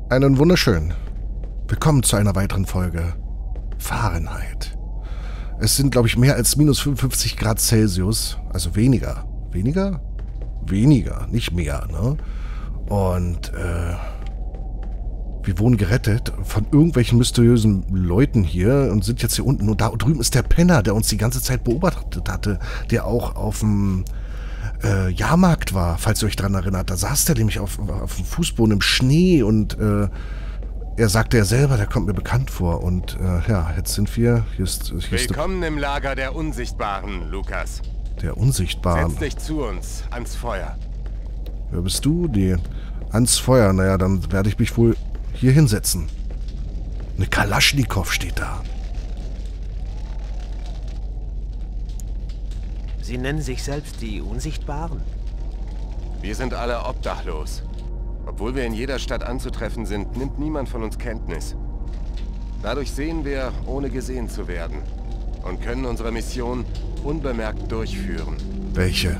Einen wunderschönen. Willkommen zu einer weiteren Folge Fahrenheit. Es sind, glaube ich, mehr als minus 55 Grad Celsius. Also weniger. Weniger? Weniger, nicht mehr, ne? Und, wir wurden gerettet von irgendwelchen mysteriösen Leuten hier und sind jetzt hier unten. Und da drüben ist der Penner, der uns die ganze Zeit beobachtet hatte, der auch auf dem Jahrmarkt war, falls ihr euch daran erinnert. Da saß der nämlich auf dem Fußboden im Schnee und er sagte ja selber, der kommt mir bekannt vor. Und ja, jetzt sind wir... Hier ist Willkommen im Lager der Unsichtbaren, Lukas. Der Unsichtbaren. Setz dich zu uns, ans Feuer. Wer bist du? Die ans Feuer. Naja, dann werde ich mich wohl hier hinsetzen. Eine Kalaschnikow steht da. Sie nennen sich selbst die Unsichtbaren? Wir sind alle obdachlos. Obwohl wir in jeder Stadt anzutreffen sind, nimmt niemand von uns Kenntnis. Dadurch sehen wir, ohne gesehen zu werden. Und können unsere Mission unbemerkt durchführen. Welche?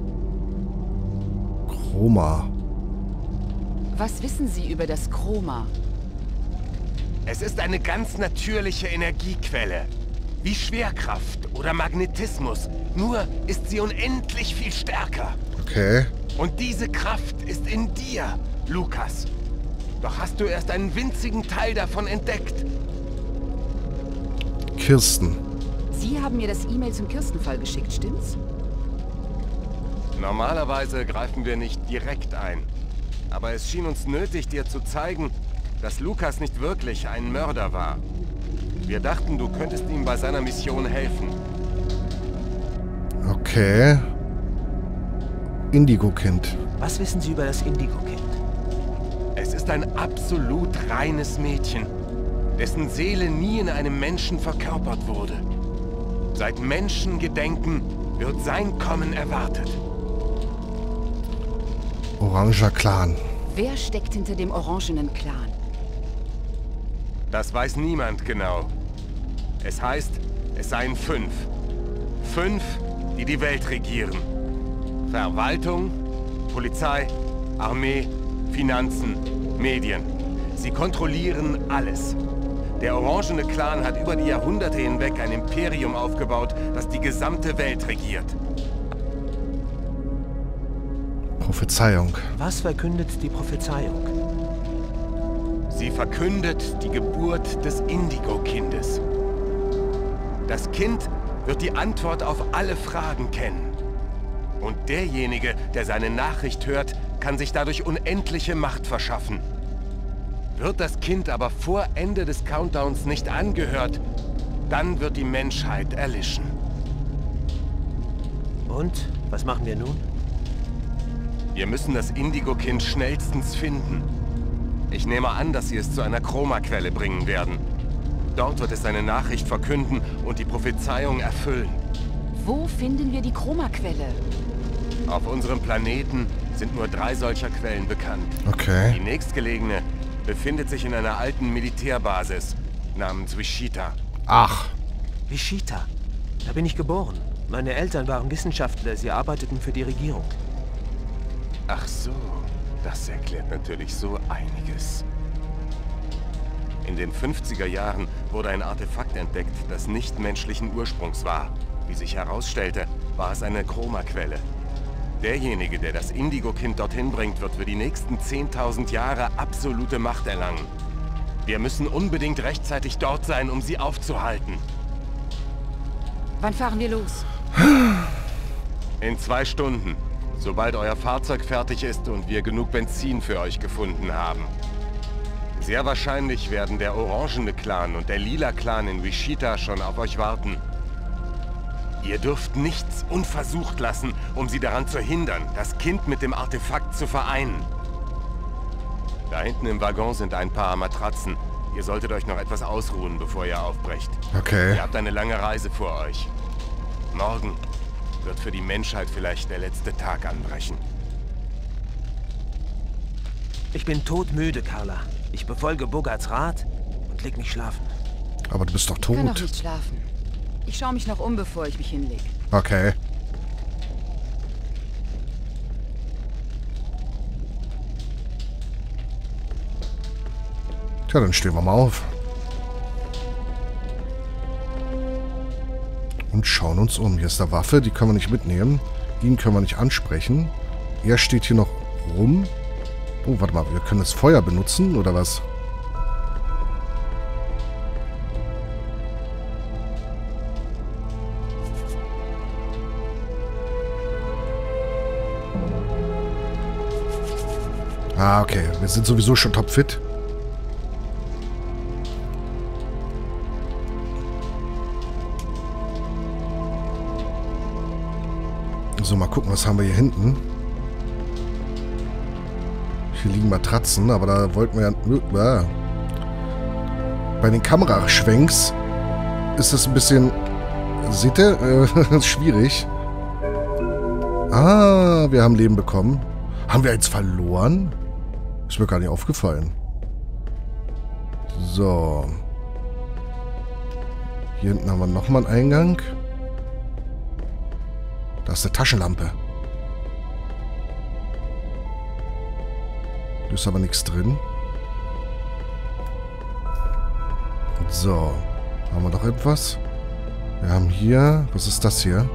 Chroma. Was wissen Sie über das Chroma? Es ist eine ganz natürliche Energiequelle. Wie Schwerkraft oder Magnetismus. Nur ist sie unendlich viel stärker. Okay. Und diese Kraft ist in dir, Lukas. Doch hast du erst einen winzigen Teil davon entdeckt. Kirsten. Sie haben mir das E-Mail zum Kirstenfall geschickt, stimmt's? Normalerweise greifen wir nicht direkt ein. Aber es schien uns nötig, dir zu zeigen, dass Lukas nicht wirklich ein Mörder war. Wir dachten, du könntest ihm bei seiner Mission helfen. Okay. Indigo-Kind. Was wissen Sie über das Indigo-Kind? Es ist ein absolut reines Mädchen, dessen Seele nie in einem Menschen verkörpert wurde. Seit Menschengedenken wird sein Kommen erwartet. Oranger Clan. Wer steckt hinter dem orangenen Clan? Das weiß niemand genau. Es heißt, es seien 5. 5, die die Welt regieren. Verwaltung, Polizei, Armee, Finanzen, Medien. Sie kontrollieren alles. Der orangene Clan hat über die Jahrhunderte hinweg ein Imperium aufgebaut, das die gesamte Welt regiert. Prophezeiung. Was verkündet die Prophezeiung? Sie verkündet die Geburt des Indigo-Kindes. Das Kind wird die Antwort auf alle Fragen kennen. Und derjenige, der seine Nachricht hört, kann sich dadurch unendliche Macht verschaffen. Wird das Kind aber vor Ende des Countdowns nicht angehört, dann wird die Menschheit erlischen. Und? Was machen wir nun? Wir müssen das Indigo-Kind schnellstens finden. Ich nehme an, dass sie es zu einer Chroma-Quelle bringen werden. Dort wird es seine Nachricht verkünden und die Prophezeiung erfüllen. Wo finden wir die Chroma-Quelle? Auf unserem Planeten sind nur 3 solcher Quellen bekannt. Okay. Die nächstgelegene befindet sich in einer alten Militärbasis namens Wichita. Ach. Wichita. Da bin ich geboren. Meine Eltern waren Wissenschaftler, sie arbeiteten für die Regierung. Ach so, das erklärt natürlich so einiges. In den 50er Jahren wurde ein Artefakt entdeckt, das nicht menschlichen Ursprungs war. Wie sich herausstellte, war es eine Chroma-Quelle. Derjenige, der das Indigo-Kind dorthin bringt, wird für die nächsten 10.000 Jahre absolute Macht erlangen. Wir müssen unbedingt rechtzeitig dort sein, um sie aufzuhalten. Wann fahren wir los? In 2 Stunden, sobald euer Fahrzeug fertig ist und wir genug Benzin für euch gefunden haben. Sehr wahrscheinlich werden der orangene Clan und der lila Clan in Wichita schon auf euch warten. Ihr dürft nichts unversucht lassen, um sie daran zu hindern, das Kind mit dem Artefakt zu vereinen. Da hinten im Waggon sind ein paar Matratzen. Ihr solltet euch noch etwas ausruhen, bevor ihr aufbrecht. Okay. Ihr habt eine lange Reise vor euch. Morgen wird für die Menschheit vielleicht der letzte Tag anbrechen. Ich bin todmüde, Carla. Ich befolge Bogarts Rat und leg mich schlafen. Aber du bist doch Ich kann noch tot. nicht schlafen. Ich schaue mich noch um, bevor ich mich hinlege. Okay. Tja, dann stehen wir mal auf. Und schauen uns um. Hier ist eine Waffe, die können wir nicht mitnehmen. Ihn können wir nicht ansprechen. Er steht hier noch rum. Oh, warte mal, wir können das Feuer benutzen, oder was? Ah, okay. Wir sind sowieso schon topfit. So, mal gucken, was haben wir hier hinten. Hier liegen Matratzen, aber da wollten wir ja... Bei den Kameraschwenks ist das ein bisschen... Seht ihr? Schwierig. Ah, wir haben Leben bekommen. Haben wir eins verloren? Ist mir gar nicht aufgefallen. So. Hier hinten haben wir nochmal einen Eingang. Da ist eine Taschenlampe. Da ist aber nichts drin. So. Haben wir noch etwas? Wir haben hier... Was ist das hier?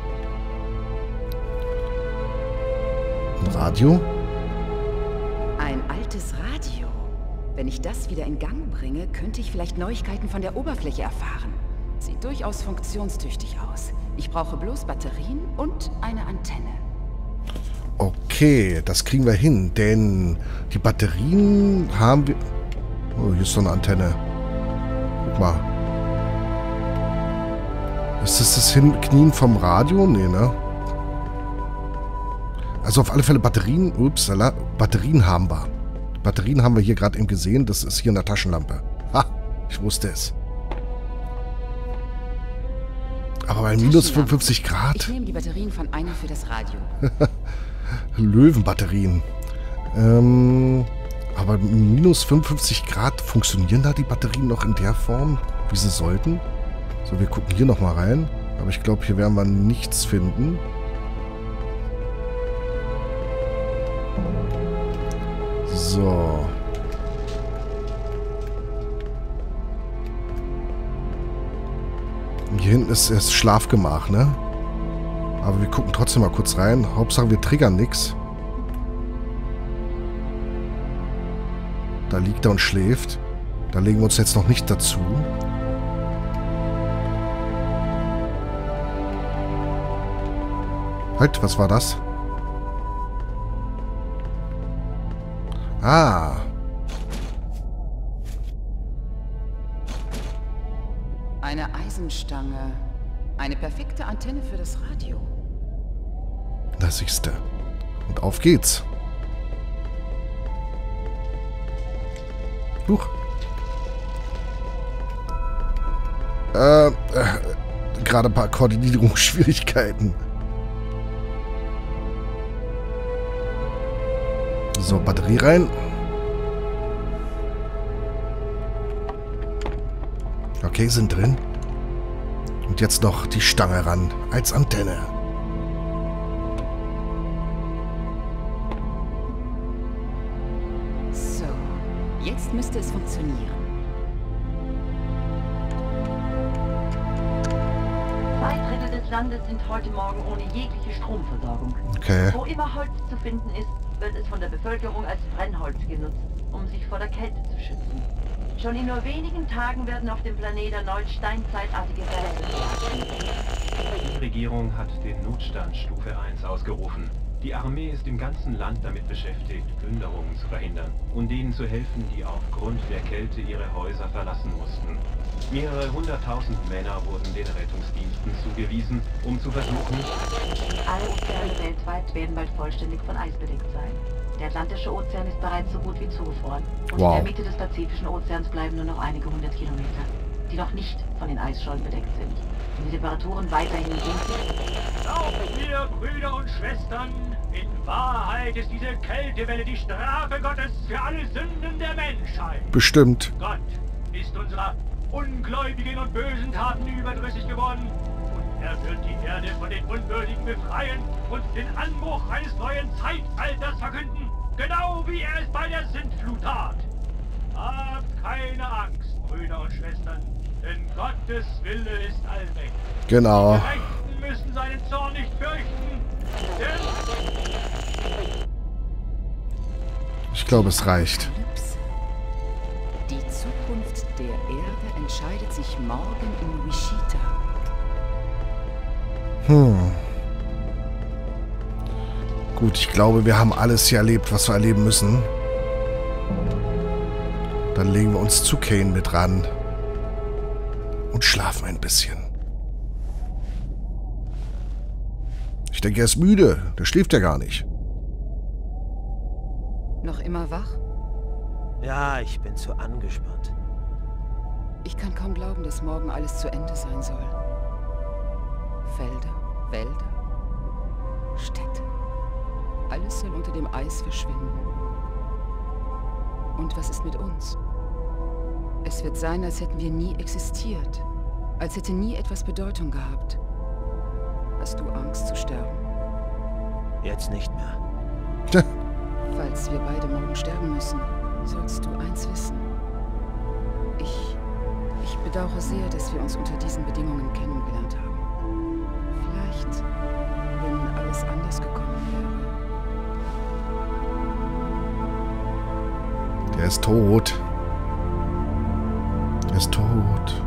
Ein Radio? Ein altes Radio. Wenn ich das wieder in Gang bringe, könnte ich vielleicht Neuigkeiten von der Oberfläche erfahren. Sieht durchaus funktionstüchtig aus. Ich brauche bloß Batterien und eine Antenne. Okay, das kriegen wir hin, denn die Batterien haben wir... Oh, hier ist so eine Antenne. Guck mal. Ist das das Hinknien vom Radio? Nee, ne? Also auf alle Fälle Batterien... Upsala, Batterien haben wir. Batterien haben wir hier gerade eben gesehen. Das ist hier in der Taschenlampe. Ha, ich wusste es. Aber bei minus 55 Grad... Ich nehme die Batterien von einer für das Radio. Löwenbatterien. Aber minus 55 Grad, funktionieren da die Batterien noch in der Form, wie sie sollten? So, wir gucken hier nochmal rein. Aber ich glaube, hier werden wir nichts finden. So. Hier hinten ist das Schlafgemach, ne? Aber wir gucken trotzdem mal kurz rein. Hauptsache, wir triggern nichts. Da liegt er und schläft. Da legen wir uns jetzt noch nicht dazu. Halt, was war das? Ah. Eine Eisenstange. Eine perfekte Antenne für das Radio. Das siehste. Und auf geht's. Huch. Gerade ein paar Koordinierungsschwierigkeiten. So, Batterie rein. Okay, sind drin. Und jetzt noch die Stange ran, als Antenne. So, jetzt müsste es funktionieren. 2/3 des Landes sind heute Morgen ohne jegliche Stromversorgung. Okay. Wo immer Holz zu finden ist, wird es von der Bevölkerung als Brennholz genutzt, um sich vor der Kälte zu schützen. Schon in nur wenigen Tagen werden auf dem Planet erneut steinzeitartige Wellen. Die Regierung hat den Notstand Stufe 1 ausgerufen. Die Armee ist im ganzen Land damit beschäftigt, Plünderungen zu verhindern und denen zu helfen, die aufgrund der Kälte ihre Häuser verlassen mussten. Mehrere 100.000 Männer wurden den Rettungsdiensten zugewiesen, um zu versuchen... Alle Ozeane weltweit werden bald vollständig von Eis bedeckt sein. Der Atlantische Ozean ist bereits so gut wie zugefroren. Und in der Mitte des Pazifischen Ozeans bleiben nur noch einige 100 Kilometer, die noch nicht von den Eisschollen bedeckt sind. Und die Temperaturen weiterhin sinken. Auch ihr Brüder und Schwestern, in Wahrheit ist diese Kältewelle die Strafe Gottes für alle Sünden der Menschheit. Bestimmt. Gott ist unserer ungläubigen und bösen Taten überdrüssig geworden. Und er wird die Erde von den Unwürdigen befreien und den Anbruch eines neuen Zeitalters verkünden. Genau wie er es bei der Sintflut tat. Habt Gottes Wille ist allmächtig. Genau. Die Gerechten müssen seinen Zorn nicht fürchten. Ich glaube, es reicht. Die Zukunft der Erde entscheidet sich morgen in Wichita. Gut, ich glaube, wir haben alles hier erlebt, was wir erleben müssen. Dann legen wir uns zu Kane mit ran. Und schlafen ein bisschen. Ich denke, er ist müde. Der schläft ja gar nicht. Noch immer wach? Ja, ich bin zu angespannt. Ich kann kaum glauben, dass morgen alles zu Ende sein soll. Felder, Wälder, Städte. Alles soll unter dem Eis verschwinden. Und was ist mit uns? Es wird sein, als hätten wir nie existiert. Als hätte nie etwas Bedeutung gehabt. Hast du Angst zu sterben? Jetzt nicht mehr. Falls wir beide morgen sterben müssen, sollst du eins wissen. Ich bedauere sehr, dass wir uns unter diesen Bedingungen kennengelernt haben. Vielleicht, wenn alles anders gekommen wäre. Der ist tot. Er ist tot.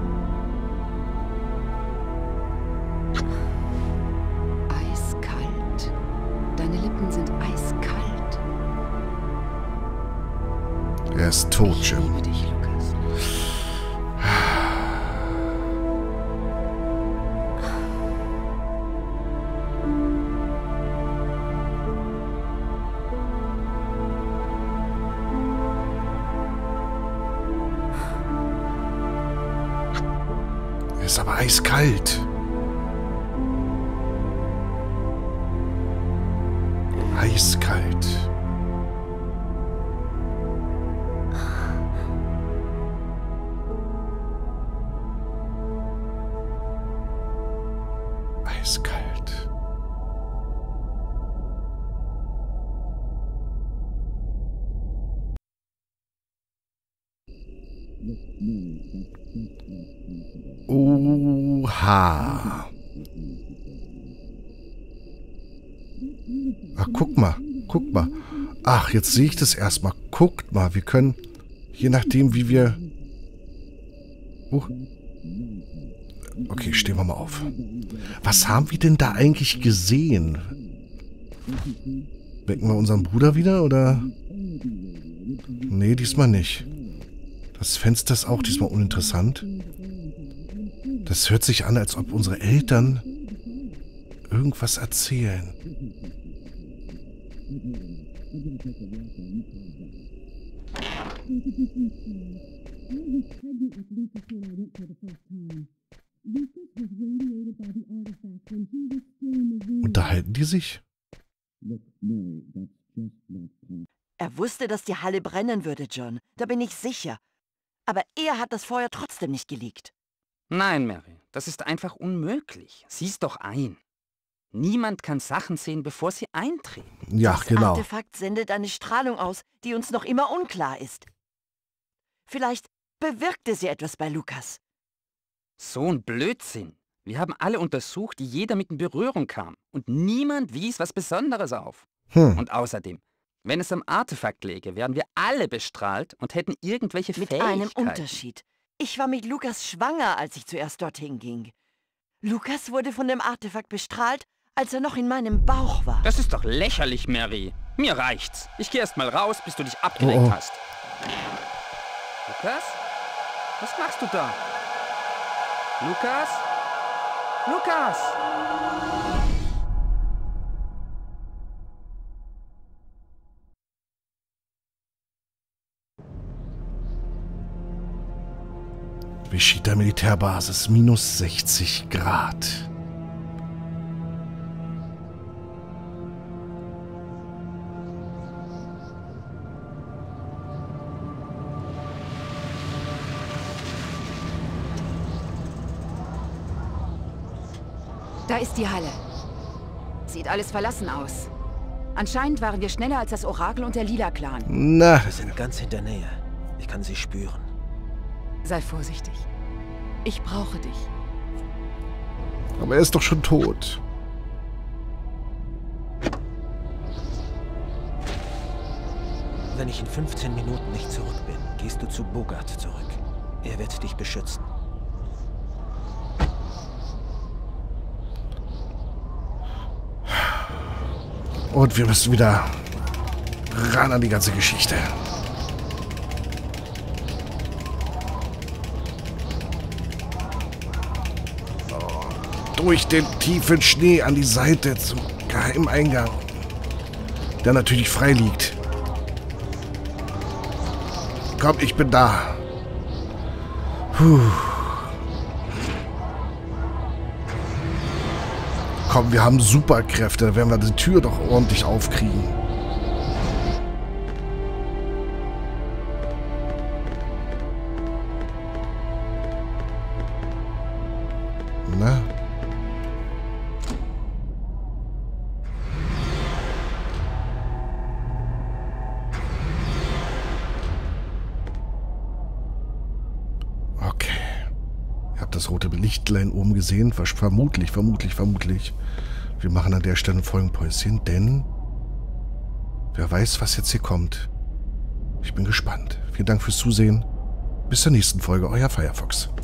Eiskalt. Deine Lippen sind eiskalt. Er ist tot, Ich Jim. liebe dich, Lukas. Er ist aber eiskalt. Eiskalt. Eiskalt. Oha. Ach, guck mal. Guck mal. Ach, jetzt sehe ich das erstmal. Guckt mal, wir können, je nachdem wie wir... Okay, stehen wir mal auf. Was haben wir denn da eigentlich gesehen? Wecken wir unseren Bruder wieder, oder? Nee, diesmal nicht. Das Fenster ist auch diesmal uninteressant. Das hört sich an, als ob unsere Eltern irgendwas erzählen. Unterhalten die sich? Er wusste, dass die Halle brennen würde, John. Da bin ich sicher. Aber er hat das Feuer trotzdem nicht gelegt. Nein, Mary, das ist einfach unmöglich. Sieh's doch ein. Niemand kann Sachen sehen, bevor sie eintreten. Ja, Das genau. Artefakt sendet eine Strahlung aus, die uns noch immer unklar ist. Vielleicht bewirkte sie etwas bei Lukas. So ein Blödsinn. Wir haben alle untersucht, die jeder mit in Berührung kam. Und niemand wies was Besonderes auf. Und außerdem, wenn es am Artefakt läge, wären wir alle bestrahlt und hätten irgendwelche Mit Fähigkeiten. einem Unterschied. Ich war mit Lukas schwanger, als ich zuerst dorthin ging. Lukas wurde von dem Artefakt bestrahlt, als er noch in meinem Bauch war. Das ist doch lächerlich, Mary. Mir reicht's. Ich gehe erst mal raus, bis du dich abgelenkt hast. Lukas? Was machst du da? Lukas? Lukas! Wichita Militärbasis, minus 60 Grad. Da ist die Halle. Sieht alles verlassen aus. Anscheinend waren wir schneller als das Orakel und der Lila-Clan. Na, Wir sind ganz in der Nähe. Ich kann sie spüren. Sei vorsichtig. Ich brauche dich. Aber er ist doch schon tot. Wenn ich in 15 Minuten nicht zurück bin, gehst du zu Bogart zurück. Er wird dich beschützen. Und wir müssen wieder ran an die ganze Geschichte. Durch den tiefen Schnee an die Seite zum Geheimeingang, der natürlich frei liegt. Komm, ich bin da. Puh. Komm, wir haben Superkräfte, da werden wir die Tür doch ordentlich aufkriegen. Na? Okay. Ihr habt das rote Lichtlein oben gesehen. Vermutlich. Wir machen an der Stelle ein Folgenpäuschen, denn wer weiß, was jetzt hier kommt. Ich bin gespannt. Vielen Dank fürs Zusehen. Bis zur nächsten Folge, euer Firefox.